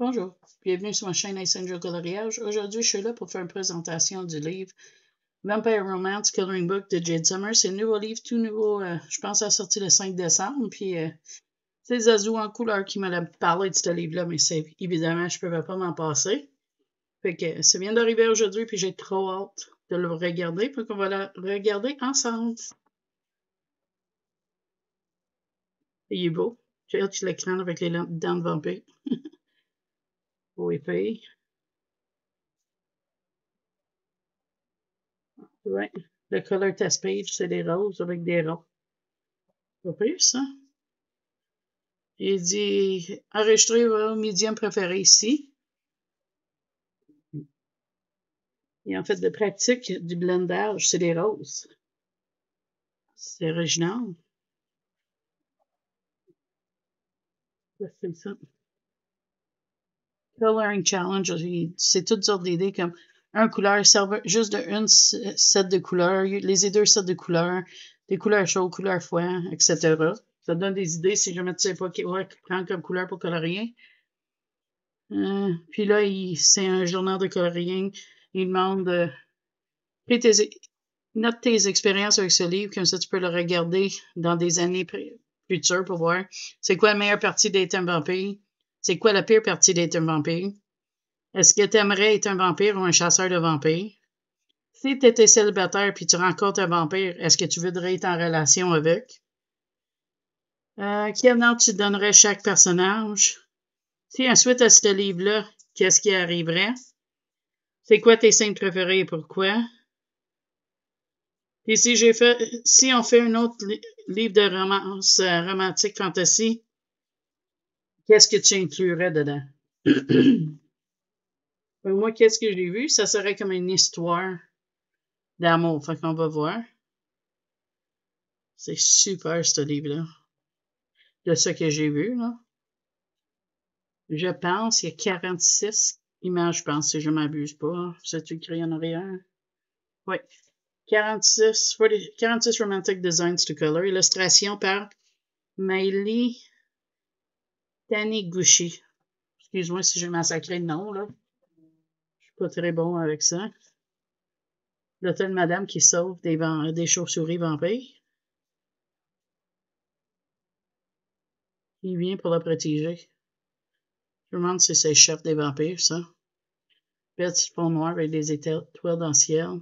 Bonjour, bienvenue sur ma chaîne Ice Angel Coloriage. Aujourd'hui, je suis là pour faire une présentation du livre Vampire Romance Coloring Book de Jade Summer. C'est un nouveau livre, tout nouveau. Je pense à sortir le 5 décembre. Puis c'est Zazu en couleur qui m'a parlé de ce livre-là, mais évidemment, je ne pouvais pas m'en passer. Fait que ça vient d'arriver aujourd'hui, puis j'ai trop hâte de le regarder. Puis qu'on va le regarder ensemble. Et il est beau. J'ai hâte sur l'écran avec les dents de vampire. Beau épais. Ouais. Le color test page, c'est des roses avec des ronds. Pas pire, ça. Il dit enregistrez vos médiums préférés ici. Et en fait, de pratique du blendage, c'est des roses. C'est original. C'est ça. Coloring Challenge, c'est toutes sortes d'idées comme un couleur, juste de une set de couleurs, les deux sets de couleurs, des couleurs chaudes, couleurs froides, etc. Ça donne des idées si jamais tu sais pas quoi prendre comme couleur pour colorier. Puis là, c'est un journal de colorier. Il demande note tes expériences avec ce livre, comme ça tu peux le regarder dans des années futures pour voir c'est quoi la meilleure partie d'être un vampire, c'est quoi la pire partie d'être un vampire. Est-ce que tu aimerais être un vampire ou un chasseur de vampires? Si tu étais célibataire puis tu rencontres un vampire, est-ce que tu voudrais être en relation avec? Quelle note tu donnerais chaque personnage? Si ensuite à ce livre-là, qu'est-ce qui arriverait? C'est quoi tes scènes préférées et pourquoi? Et si on fait un autre livre de romance romantique fantasy, qu'est-ce que tu inclurais dedans? Moi, qu'est-ce que j'ai vu? Ça serait comme une histoire d'amour. Fait qu'on va voir. C'est super, ce livre-là. De ce que j'ai vu, là. Je pense qu'il y a 46 images, je pense, si je ne m'abuse pas. C'est écrit en arrière. Oui. 46 Romantic Designs to Color. Illustration par Maëlie Taniguchi. Excuse-moi si j'ai massacré le nom, là. Je suis pas très bon avec ça. Là, t'as une madame qui sauve des chauves-souris vampires. Il vient pour la protéger. Je me demande si c'est le chef des vampires, ça. Petit fond noir avec des étoiles dans le ciel.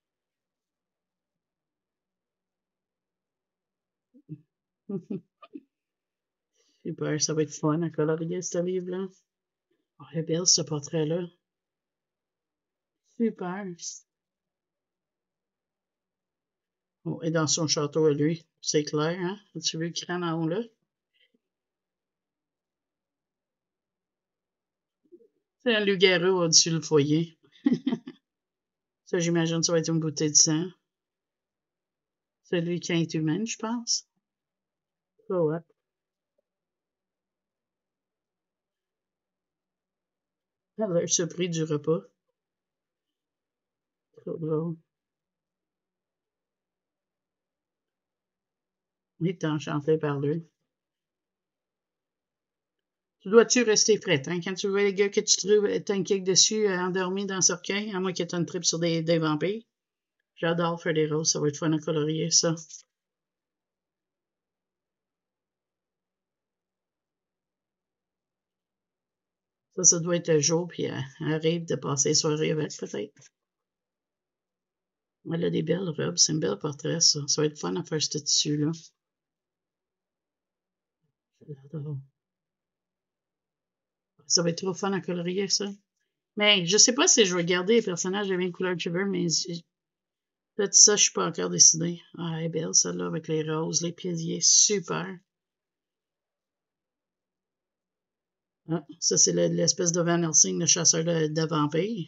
Super, ça va être fun à colorier ce livre-là. Oh, elle est belle, ce portrait-là. Super. Oh, et dans son château à lui, c'est clair, hein? As-tu vu le crâne en haut là? C'est un loup-garou au-dessus du foyer. Ça, j'imagine, ça va être une bouteille de sang. Celui qui est humain, je pense. Oh, ouais. Elle a l'air surpris du repas. Trop drôle. Il est enchanté par lui. Tu dois-tu rester prête, hein? Quand tu vois les gars que tu trouves, t'as une kick dessus, endormi dans le cercueil, à moins que tu aies une trip sur des vampires. J'adore faire des roses, ça va être fun à colorier, ça. Ça doit être le jour, puis elle arrive de passer la soirée avec, peut-être. Elle a des belles robes, c'est un bel portrait, ça. Ça va être fun à faire ce tissu-là. J'adore. Ça va être trop fun à colorier, ça. Mais je sais pas si je vais garder les personnages de mes couleurs que je veux, mais peut-être ça, je suis pas encore décidée. Ah, elle est belle, celle-là, avec les roses, les piliers, super. Ah, ça, c'est l'espèce de Van Helsing, le chasseur de vampires.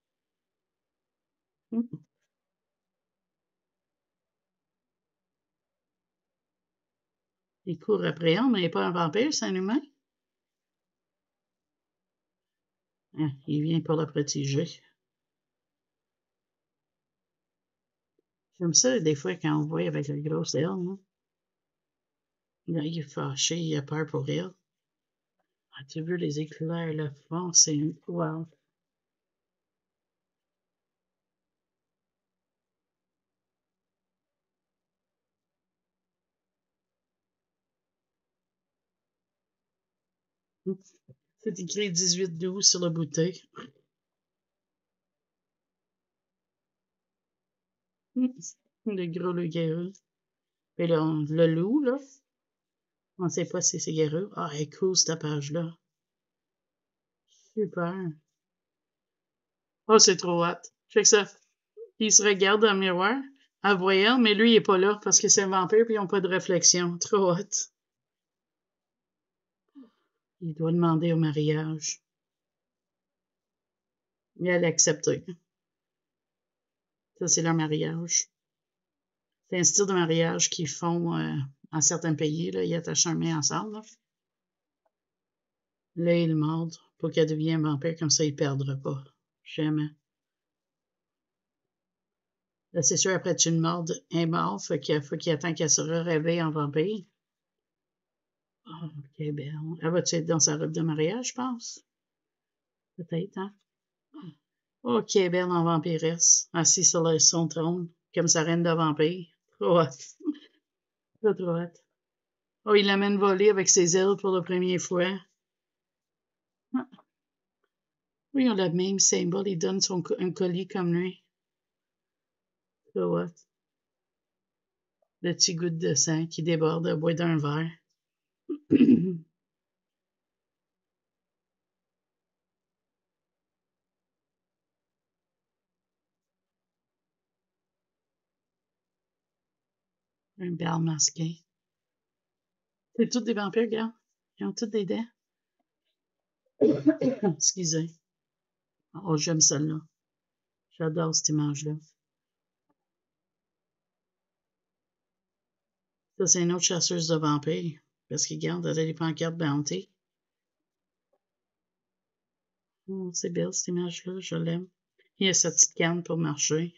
Il court après elle, mais il n'est pas un vampire, c'est un humain. Ah, il vient pour la protéger. J'aime ça, des fois, quand on voit avec la grosse aile. Là, il est fâché, il a peur pour elle. Ah, tu veux les éclairs, le fond, c'est... Wow. C'est écrit 18-12 sur la bouteille. Le gros loup-garou. Et là, le loup, là, on ne sait pas si c'est garou. Ah, elle est cool, cette page-là. Super. Oh, c'est trop hot. Fait que ça, il se regarde dans le miroir en voyant, mais lui, il est pas là parce que c'est un vampire et ils n'ont pas de réflexion. Trop hot. Il doit demander au mariage. Et elle a accepté. Ça, c'est leur mariage. C'est un style de mariage qu'ils font en certains pays. Là, ils attachent un main ensemble. Là, ils le mordent pour qu'elle devienne vampire, comme ça, il ne perdra pas. Jamais. Là, c'est sûr, après tu le mordes, elle est morte, faut qu'il attend qu'elle se réveille en vampire. Oh, ok, belle. Elle va-tu être dans sa robe de mariage, je pense? Peut-être, hein? Ok, belle en vampiresse, assise sur son trône, comme sa reine de vampire. Trop hot. Trop hot. Oh, il l'amène voler avec ses ailes pour la première fois. Ah. Oui, ils ont le même symbole. Il donne un collier comme lui. Trop hot. Le petit goutte de sang qui déborde au bout d'un verre. Un bel masqué. C'est tous des vampires, regarde. Ils ont tous des dents. Excusez. Oh, j'aime celle-là. J'adore cette image-là. Ça, c'est une autre chasseuse de vampires. Parce que, regarde, elle a les pancartes bounty. Oh, c'est belle, cette image-là. Je l'aime. Il y a sa petite canne pour marcher.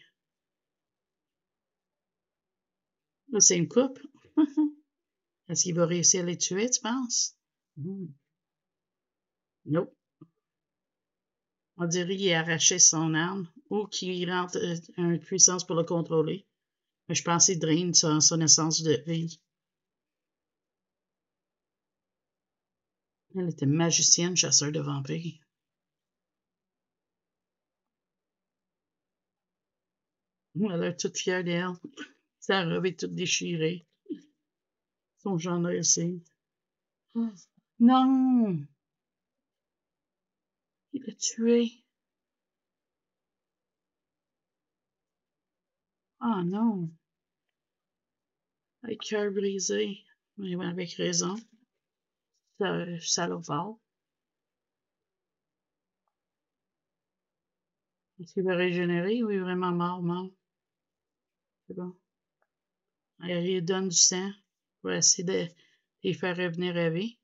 Là, c'est une coupe. Est-ce qu'il va réussir à les tuer, tu penses? Nope. On dirait qu'il a arraché son arme ou qu'il rentre une puissance pour le contrôler. Mais je pense qu'il draine son essence de vie. Elle était magicienne, chasseur de vampires. Elle a l'air toute fière d'elle. Sa robe est toute déchirée. Son genre aussi. Non! Il l'a tué. Ah non! Avec cœur brisé. Mais avec raison. Ça l'a fort. Est-ce qu'il va régénérer ou il est vraiment mort? C'est bon. Elle lui donne du sang pour essayer de les faire revenir à vie.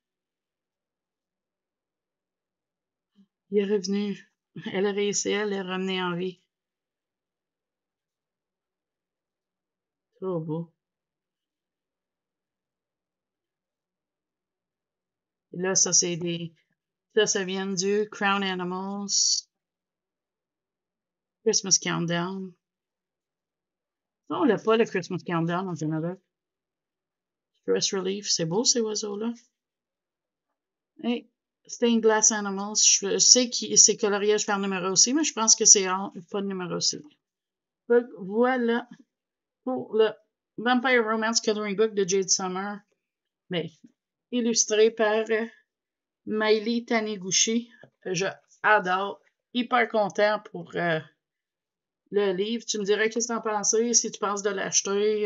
Il est revenu. Elle a réussi à le ramener en vie. Trop beau. Et là, ça, c'est des... Ça vient du Crown Animals Christmas Countdown. Ça, on l'a pas, le Christmas Countdown au Canada. Stress Relief, c'est beau, ces oiseaux-là. Hey, Stained Glass Animals, je sais que c'est coloriage par numéro aussi, mais je pense que c'est pas de numéro aussi. Donc, voilà pour le Vampire Romance Coloring Book de Jade Summer, mais illustré par Maïli Taniguchi. Je adore. Hyper content pour le livre. Tu me dirais qu'est-ce que t'en pensais, si tu penses de l'acheter.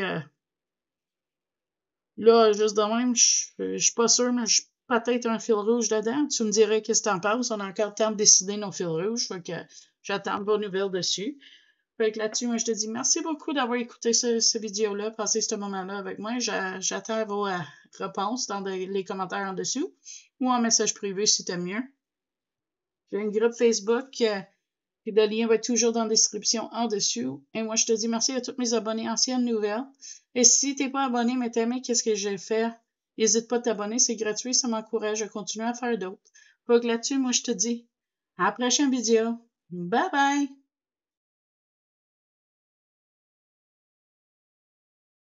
Là, juste de même, je suis pas sûre, mais je peut-être un fil rouge dedans. Tu me dirais qu'est-ce que t'en penses. On a encore le temps de décider nos fils rouges. Fait que j'attends de vos nouvelles dessus. Fait que là-dessus, moi, je te dis merci beaucoup d'avoir écouté ce vidéo-là, passé ce moment-là avec moi. J'attends vos réponses dans les commentaires en dessous ou en message privé si t'aimes mieux. J'ai un groupe Facebook, puis le lien va être toujours dans la description en dessous. Et moi, je te dis merci à tous mes abonnés anciennes nouvelles. Et si t'es pas abonné, mais t'aimes qu'est-ce que j'ai fait, N'hésite pas à t'abonner, c'est gratuit, ça m'encourage à continuer à faire d'autres. Là-dessus, moi, je te dis à la prochaine vidéo. Bye bye!